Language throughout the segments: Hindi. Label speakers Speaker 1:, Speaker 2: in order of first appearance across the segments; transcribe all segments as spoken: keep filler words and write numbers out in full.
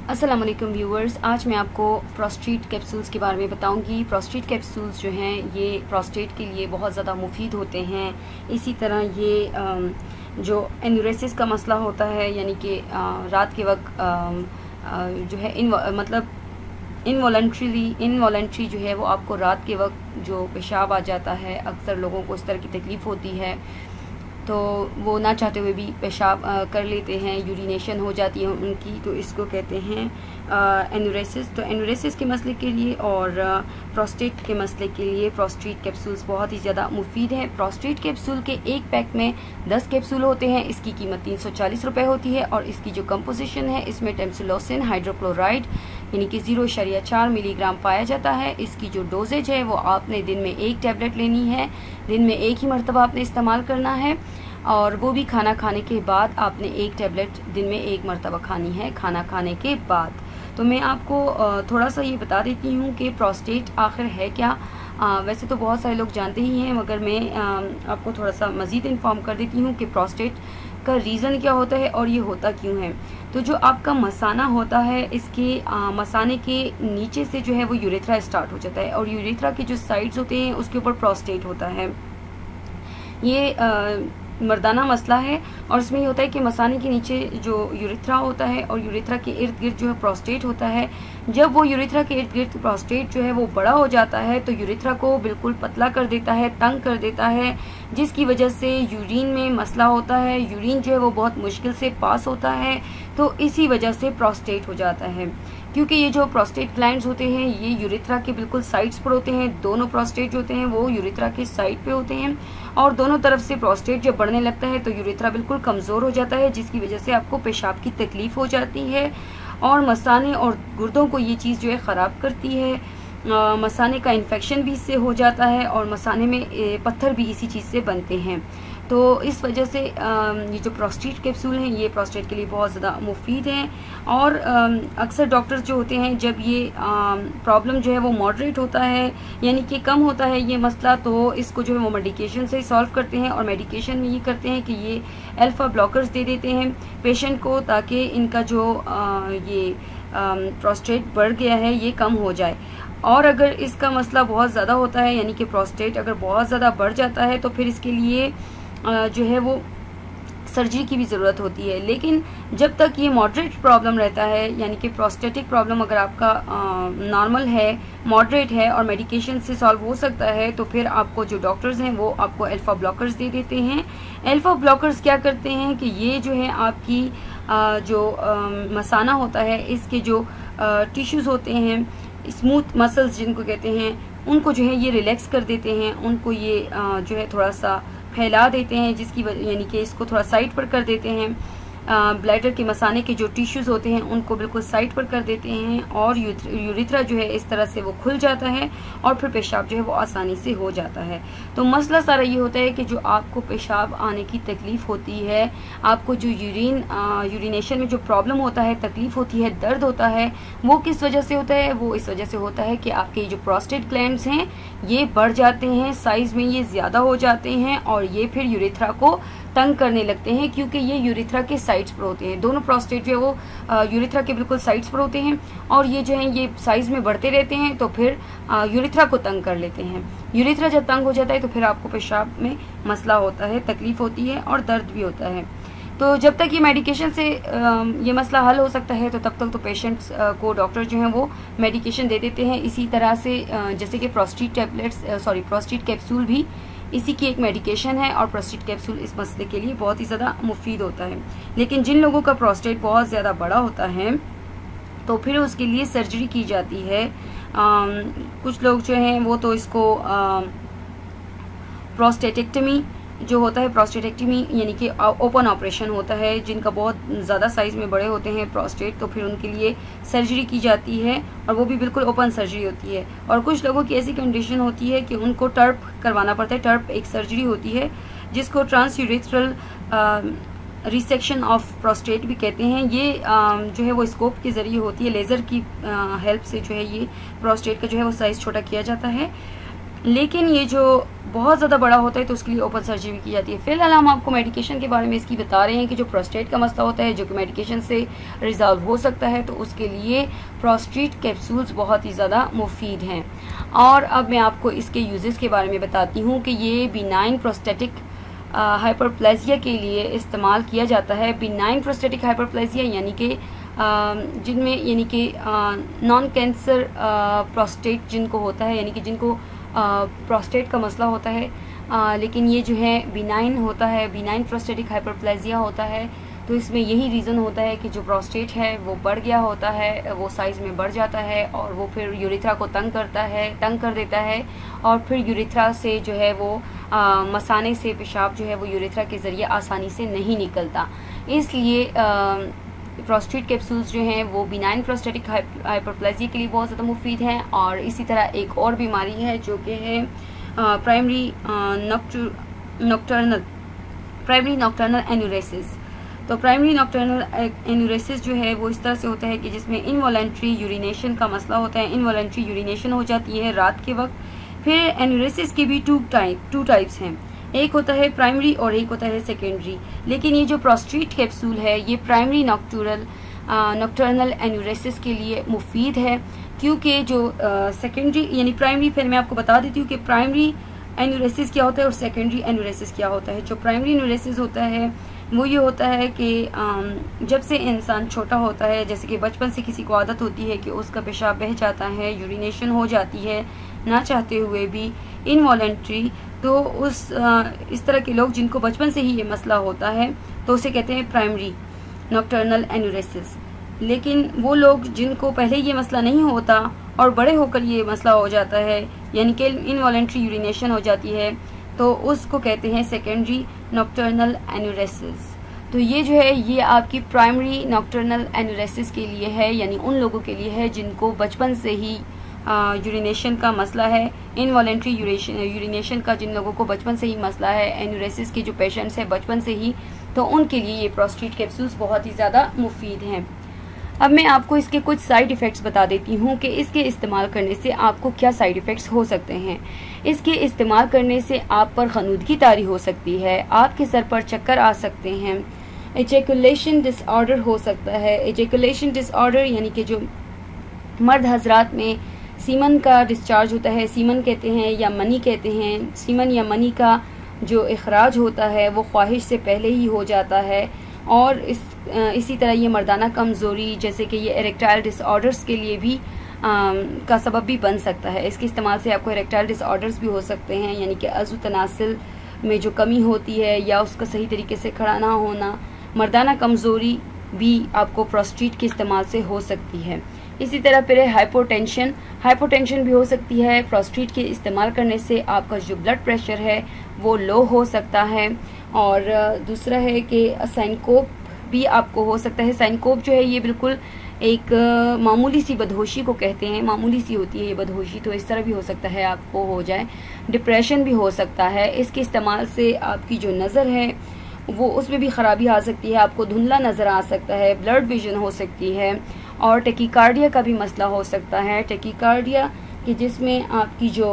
Speaker 1: अस्सलाम वालेकुम व्यूअर्स, आज मैं आपको प्रोस्टेट कैप्सूल्स के बारे में बताऊंगी। प्रोस्टेट कैप्सूल्स जो हैं ये प्रोस्टेट के लिए बहुत ज़्यादा मुफीद होते हैं। इसी तरह ये जो एन्यूरेसिस का मसला होता है, यानी कि रात के वक्त जो है इन मतलब इनवॉलंट्रीली इनवॉलंट्री जो है वो आपको रात के वक्त जो पेशाब आ जाता है, अक्सर लोगों को इस तरह की तकलीफ़ होती है, तो वो ना चाहते हुए भी पेशाब कर लेते हैं, यूरिनेशन हो जाती है उनकी, तो इसको कहते हैं एन्यूरेसिस। तो एन्यूरेसिस के मसले के लिए और प्रोस्टेट के मसले के लिए प्रोस्टेट कैप्सूल्स बहुत ही ज़्यादा मुफीद है। प्रोस्टेट कैप्सूल के एक पैक में दस कैप्सूल होते हैं। इसकी कीमत तीन सौ चालीस रुपये होती है और इसकी जो कंपोजिशन है इसमें टेम्सिलोसिन हाइड्रोक्लोराइड यानी कि जीरो शरिया चार मिलीग्राम पाया जाता है। इसकी जो डोजेज है वो आपने दिन में एक टैबलेट लेनी है, दिन में एक ही मरतबा आपने इस्तेमाल करना है, और वो भी खाना खाने के बाद आपने एक टैबलेट दिन में एक मरतबा खानी है खाना खाने के बाद। तो मैं आपको थोड़ा सा ये बता देती हूँ कि प्रोस्टेट आखिर है क्या। आ, वैसे तो बहुत सारे लोग जानते ही हैं, मगर मैं आ, आपको थोड़ा सा मज़ीद इन्फॉर्म कर देती हूँ कि प्रोस्टेट का रीज़न क्या होता है और ये होता क्यों है। तो जो आपका मसाना होता है, इसके आ, मसाने के नीचे से जो है वो यूरेथ्रा स्टार्ट हो जाता है और यूरेथ्रा के जो साइड्स होते हैं उसके ऊपर प्रोस्टेट होता है। ये आ, मर्दाना मसला है और इसमें ये होता है कि मसाने के नीचे जो यूरेथ्रा होता है और यूरेथ्रा के इर्द गिर्द जो है प्रोस्टेट होता है। जब वो यूरेथ्रा के इर्द गिर्द प्रोस्टेट जो है वो बड़ा हो जाता है तो यूरेथ्रा को बिल्कुल पतला कर देता है, तंग कर देता है, जिसकी वजह से यूरिन में मसला होता है। यूरिन जो है वो बहुत मुश्किल से पास होता है, तो इसी वजह से प्रोस्टेट हो जाता है। क्योंकि ये जो प्रोस्टेट ग्लैंड्स होते हैं ये यूरेथ्रा के बिल्कुल साइड्स पर होते हैं। दोनों प्रोस्टेट जो होते हैं वो यूरेथ्रा के साइड पे होते हैं और दोनों तरफ से प्रोस्टेट जब बढ़ने लगता है तो यूरेथ्रा बिल्कुल कमज़ोर हो जाता है, जिसकी वजह से आपको पेशाब की तकलीफ़ हो जाती है और मसाने और गुर्दों को ये चीज़ जो है ख़राब करती है। आ, मसाने का इन्फेक्शन भी इससे हो जाता है और मसाने में ए, पत्थर भी इसी चीज़ से बनते हैं। तो इस वजह से आ, ये जो प्रोस्टेट कैप्सूल हैं ये प्रोस्टेट के लिए बहुत ज़्यादा मुफीद हैं। और आ, अक्सर डॉक्टर्स जो होते हैं जब ये प्रॉब्लम जो है वो मॉडरेट होता है यानी कि कम होता है ये मसला, तो इसको जो है वो मेडिकेशन से सॉल्व करते हैं। और मेडिकेशन में ये करते हैं कि ये अल्फा ब्लॉकर्स दे देते हैं पेशेंट को, ताकि इनका जो आ, ये प्रोस्टेट बढ़ गया है ये कम हो जाए। और अगर इसका मसला बहुत ज़्यादा होता है यानी कि प्रोस्टेट अगर बहुत ज़्यादा बढ़ जाता है तो फिर इसके लिए जो है वो सर्जरी की भी ज़रूरत होती है। लेकिन जब तक ये मॉडरेट प्रॉब्लम रहता है यानी कि प्रोस्टेटिक प्रॉब्लम अगर आपका नॉर्मल है, मॉडरेट है और मेडिकेशन से सॉल्व हो सकता है, तो फिर आपको जो डॉक्टर्स हैं वो आपको अल्फा ब्लॉकर्स दे देते हैं। अल्फा ब्लॉकर्स क्या करते हैं कि ये जो है आपकी आ, जो आ, मसाना होता है इसके जो टिश्यूज़ होते हैं, स्मूथ मसल्स जिनको कहते हैं, उनको जो है ये रिलैक्स कर देते हैं, उनको ये आ, जो है थोड़ा सा फैला देते हैं, जिसकी यानी कि इसको थोड़ा साइड पर कर देते हैं। ब्लैडर के मसाने के जो टिश्यूज़ होते हैं उनको बिल्कुल साइड पर कर देते हैं और यूरेथ्रा जो है इस तरह से वो खुल जाता है और फिर पेशाब जो है वो आसानी से हो जाता है। तो मसला सारा ये होता है कि जो आपको पेशाब आने की तकलीफ़ होती है, आपको जो यूरिन यूरिनेशन में जो प्रॉब्लम होता है, तकलीफ़ होती है, दर्द होता है, वो किस वजह से होता है? वो इस वजह से होता है कि आपके जो प्रोस्टेट ग्लैंड्स हैं ये बढ़ जाते हैं, साइज़ में ये ज़्यादा हो जाते हैं और ये फिर यूरेथ्रा को तंग करने लगते हैं, क्योंकि ये यूरेथ्रा के साइड्स पर होते हैं। दोनों प्रोस्टेट जो है वो यूरेथ्रा के बिल्कुल साइड्स पर होते हैं और ये जो है ये साइज में बढ़ते रहते हैं, तो फिर यूरेथ्रा को तंग कर लेते हैं। यूरेथ्रा जब तंग हो जाता है तो फिर आपको पेशाब में मसला होता है, तकलीफ होती है और दर्द भी होता है। तो जब तक ये मेडिकेशन से ये मसला हल हो सकता है तो तब तक तो पेशेंट्स को डॉक्टर जो हैं वो मेडिकेशन दे देते हैं। इसी तरह से जैसे कि prostate tablets sorry prostate capsule भी इसी की एक मेडिकेशन है और प्रोस्टेट कैप्सूल इस मसले के लिए बहुत ही ज़्यादा मुफीद होता है। लेकिन जिन लोगों का प्रोस्टेट बहुत ज़्यादा बड़ा होता है तो फिर उसके लिए सर्जरी की जाती है। आ, कुछ लोग जो हैं वो तो इसको प्रोस्टेटेक्टमी जो होता है, प्रोस्टेटेक्टमी यानी कि ओपन ऑपरेशन होता है, जिनका बहुत ज़्यादा साइज़ में बड़े होते हैं प्रोस्टेट, तो फिर उनके लिए सर्जरी की जाती है और वो भी बिल्कुल ओपन सर्जरी होती है। और कुछ लोगों की ऐसी कंडीशन होती है कि उनको टर्प करवाना पड़ता है। टर्प एक सर्जरी होती है जिसको ट्रांसयूरेथ्रल रिसेक्शन ऑफ प्रोस्टेट भी कहते हैं। ये जो है वो स्कोप के ज़रिए होती है, लेज़र की हेल्प से जो है ये प्रोस्टेट का जो है वो साइज़ छोटा किया जाता है। लेकिन ये जो बहुत ज़्यादा बड़ा होता है तो उसके लिए ओपन सर्जरी भी की जाती है। फिलहाल हम आपको मेडिकेशन के बारे में इसकी बता रहे हैं कि जो प्रोस्टेट का मसला होता है जो कि मेडिकेशन से रिजॉल्व हो सकता है, तो उसके लिए प्रोस्टेट कैप्सूल्स बहुत ही ज़्यादा मुफीद हैं। और अब मैं आपको इसके यूजेस के बारे में बताती हूँ कि ये बिनाइन प्रोस्टेटिक हाइपरप्लेजिया के लिए इस्तेमाल किया जाता है। बिनाइन प्रोस्टेटिक हाइपरप्लेजिया यानी कि जिनमें यानी कि नॉन कैंसर प्रोस्टेट जिनको होता है, यानी कि जिनको प्रोस्टेट का मसला होता है, आ, लेकिन ये जो है बिनाइन होता है, बिनाइन प्रोस्टेटिक हाइपरप्लेजिया होता है। तो इसमें यही रीज़न होता है कि जो प्रोस्टेट है वो बढ़ गया होता है, वो साइज़ में बढ़ जाता है और वो फिर यूरेथ्रा को तंग करता है तंग कर देता है और फिर यूरेथ्रा से जो है वो आ, मसाने से पेशाब जो है वो यूरेथ्रा के ज़रिए आसानी से नहीं निकलता। इसलिए प्रोस्टेट कैप्सूल्स जो हैं वो बिनाइन प्रोस्टेटिक हाइपरप्लेजिया के लिए बहुत ज़्यादा मुफीद हैं। और इसी तरह एक और बीमारी है जो कि है primary nocturnal primary nocturnal enuresis. तो प्राइमरी नॉक्टर्नल एन्यूरेसिस जो है वो इस तरह से होता है कि जिसमें इनवॉलेंट्री यूरिनेशन का मसला होता है, इनवॉलेंट्री यूरिनेशन हो जाती है रात के वक्त। फिर एन्यूरेसिस के भी टू टाइप टू टाइप्स हैं, एक होता है प्राइमरी और एक होता है सेकेंडरी। लेकिन ये जो प्रोस्टेट कैप्सूल है ये प्राइमरी नॉक्टूरल नॉक्टर्नल एन्यूरेसिस के लिए मुफीद है, क्योंकि जो सेकेंडरी यानी प्राइमरी, फिर मैं आपको बता देती हूँ कि प्राइमरी एन्यूरेसिस क्या होता है और सेकेंडरी एन्यूरेसिस क्या होता है। जो प्राइमरी एन्यूरेसिस होता है वो ये होता है कि जब से इंसान छोटा होता है, जैसे कि बचपन से किसी को आदत होती है कि उसका पेशाब बह जाता है, यूरिनेशन हो जाती है ना चाहते हुए भी, इनवॉलेंट्री, तो उस इस तरह के लोग जिनको बचपन से ही ये मसला होता है तो उसे कहते हैं प्राइमरी नॉक्टर्नल एन्यूरेसिस। लेकिन वो लोग जिनको पहले ये मसला नहीं होता और बड़े होकर ये मसला हो जाता है, यानी कि इनवॉलेंट्री यूरिनेशन हो जाती है, तो उसको कहते हैं सेकेंडरी नॉक्टर्नल एन्यूरेसिस। तो ये जो है ये आपकी प्राइमरी नॉक्टर्नल एन्यूरेसिस के लिए है, यानी उन लोगों के लिए है जिनको बचपन से ही यूरिनेशन का मसला है, इनवॉलेंट्री यूरिनेशन का जिन लोगों को बचपन से ही मसला है, एन्यूरेसिस के जो पेशेंट्स हैं बचपन से ही, तो उनके लिए ये प्रोस्टेट कैप्सूल्स बहुत ही ज़्यादा मुफीद हैं। अब मैं आपको इसके कुछ साइड इफ़ेक्ट्स बता देती हूँ कि इसके इस्तेमाल करने से आपको क्या साइड इफ़ेक्ट्स हो सकते हैं। इसके इस्तेमाल करने से आप पर खनूदगी तारी हो सकती है, आपके सर पर चक्कर आ सकते हैं, एजेकुलेशन डिसऑर्डर हो सकता है। एजेकुलेशन डिसऑर्डर यानी कि जो मर्द हजरात में सीमन का डिस्चार्ज होता है, सीमन कहते हैं या मनी कहते हैं, सीमन या मनी का जो इखराज होता है वो ख्वाहिश से पहले ही हो जाता है। और इस इसी तरह ये मर्दाना कमज़ोरी, जैसे कि ये इरेक्टाइल डिसऑर्डर्स के लिए भी आ, का सबब भी बन सकता है। इसके इस्तेमाल से आपको इरेक्टाइल डिसऑर्डर्स भी हो सकते हैं, यानी कि अज़ु तनासिल में जो कमी होती है या उसका सही तरीके से खड़ा ना होना, मर्दाना कमज़ोरी भी आपको प्रोस्टेट के इस्तेमाल से हो सकती है। इसी तरह फिर हाइपोटेंशन हाइपोटेंशन भी हो सकती है। प्रोस्टेट के इस्तेमाल करने से आपका जो ब्लड प्रेशर है वो लो हो सकता है। और दूसरा है कि साइनकोप भी आपको हो सकता है। साइनकोप जो है ये बिल्कुल एक मामूली सी बदहोशी को कहते हैं, मामूली सी होती है ये बदहोशी, तो इस तरह भी हो सकता है आपको हो जाए। डिप्रेशन भी हो सकता है। इसके इस्तेमाल से आपकी जो नज़र है वो उसमें भी ख़राबी आ सकती है, आपको धुंधला नज़र आ सकता है, ब्लड विजन हो सकती है और टेकिकार्डिया का भी मसला हो सकता है। टेकिकार्डिया कि जिसमें आपकी जो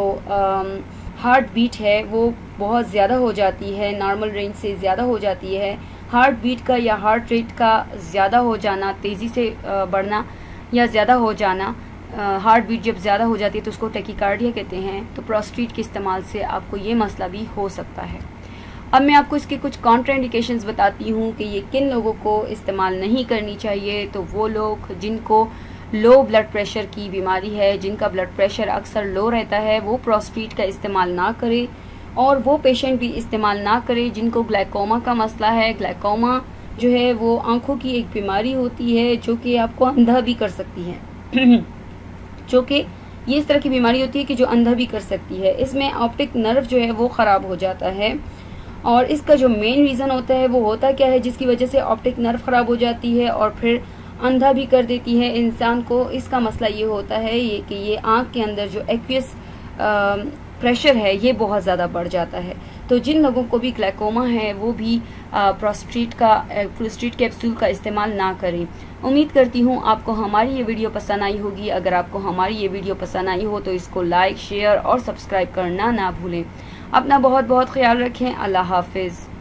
Speaker 1: हार्ट बीट है वो बहुत ज़्यादा हो जाती है, नॉर्मल रेंज से ज़्यादा हो जाती है। हार्ट बीट का या हार्ट रेट का ज़्यादा हो जाना, तेज़ी से बढ़ना या ज़्यादा हो जाना, हार्ट बीट जब ज़्यादा हो जाती है तो उसको टेकिकार्डिया कहते हैं। तो प्रोस्टेट के इस्तेमाल से आपको ये मसला भी हो सकता है। अब मैं आपको इसके कुछ कॉन्ट्राइंडिकेशंस बताती हूँ कि ये किन लोगों को इस्तेमाल नहीं करनी चाहिए। तो वो लोग जिनको लो ब्लड प्रेशर की बीमारी है, जिनका ब्लड प्रेशर अक्सर लो रहता है, वो प्रोस्टेट का इस्तेमाल ना करें। और वो पेशेंट भी इस्तेमाल ना करें जिनको ग्लाइकोमा का मसला है। ग्लाइकोमा जो है वो आँखों की एक बीमारी होती है जो कि आपको अंधा भी कर सकती है जो कि ये इस तरह की बीमारी होती है कि जो अंधा भी कर सकती है। इसमें ऑप्टिक नर्व जो है वो ख़राब हो जाता है और इसका जो मेन रीज़न होता है वो होता क्या है, जिसकी वजह से ऑप्टिक नर्व ख़राब हो जाती है और फिर अंधा भी कर देती है इंसान को। इसका मसला ये होता है ये कि ये आँख के अंदर जो एक्वियस प्रेशर है ये बहुत ज़्यादा बढ़ जाता है। तो जिन लोगों को भी ग्लाइकोमा है वो भी प्रोस्टेट का प्रोस्टेट कैप्सूल का इस्तेमाल ना करें। उम्मीद करती हूँ आपको हमारी ये वीडियो पसंद आई होगी। अगर आपको हमारी ये वीडियो पसंद आई हो तो इसको लाइक, शेयर और सब्सक्राइब करना ना भूलें। अपना बहुत बहुत ख्याल रखें। अल्लाह हाफिज़।